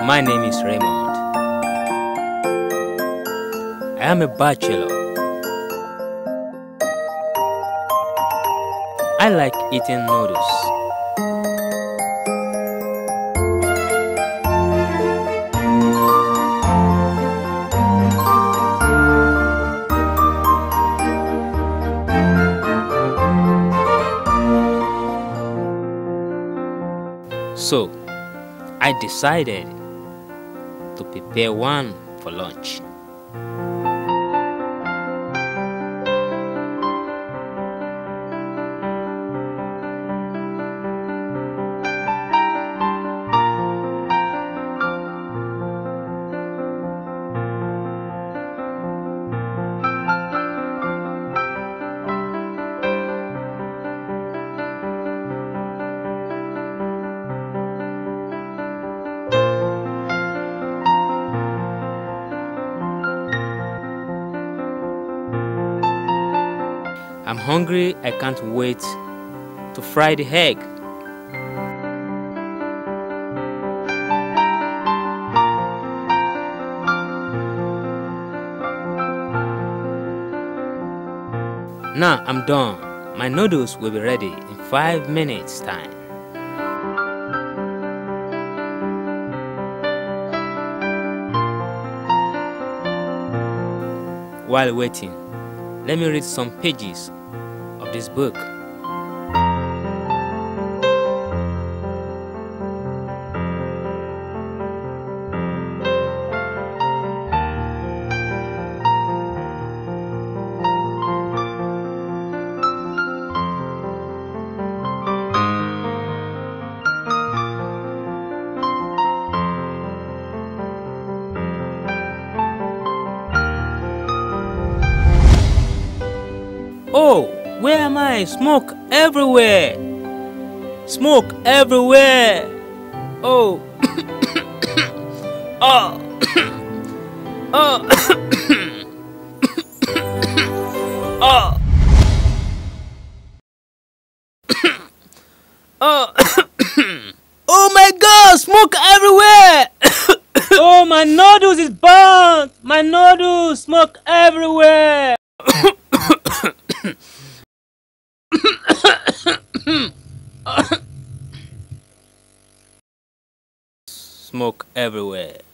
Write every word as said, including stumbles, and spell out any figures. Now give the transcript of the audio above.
My name is Raymond. I am a bachelor. I like eating noodles. So, I decided to prepare one for lunch. I'm hungry, I can't wait to fry the egg. Now I'm done. My noodles will be ready in five minutes time. While waiting, let me read some pages of this book. Oh, where am I? Smoke everywhere! Smoke everywhere! Oh! Oh! Oh! Oh! Oh! Oh my God! Smoke everywhere! Oh, my noodles is burnt! My noodles! Smoke everywhere! Smoke everywhere.